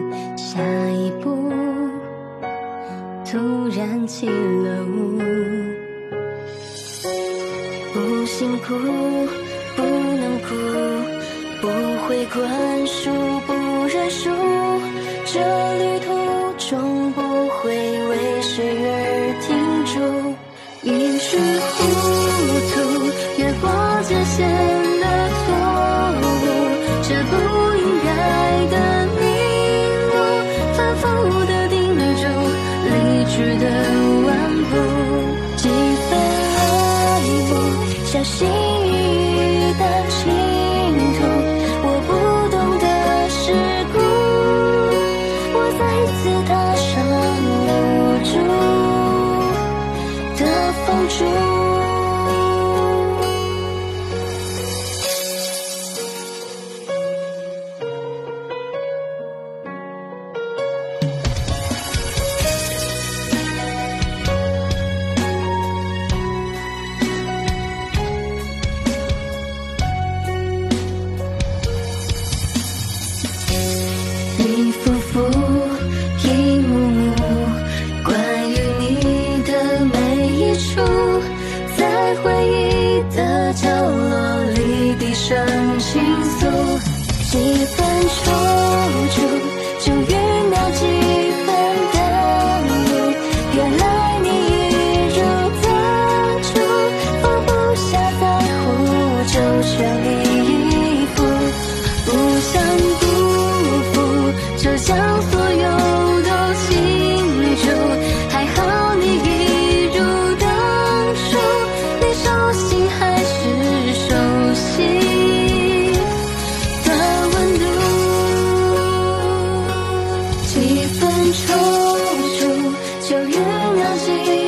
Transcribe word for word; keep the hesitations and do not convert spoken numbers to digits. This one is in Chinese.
下一步突然起了雾，不辛苦不能哭，不会宽恕不认输，这旅途终不会为谁而停住。一时糊涂越过界限的错误，这不应该的迷路，反复的叮嘱离去的顽固，几分爱慕小心翼翼的倾吐，我不懂得世故，我再次踏上无助的风烛。一幅幅一幕幕，关于你的每一处，在回忆的角落里低声倾诉，几分踌躇就酝酿几分的怒，原来你一如当初，放不下在乎就全力以赴，不想就将所有都倾注，还好你一如当初，你手心还是熟悉的温度，几分踌躇就酝酿几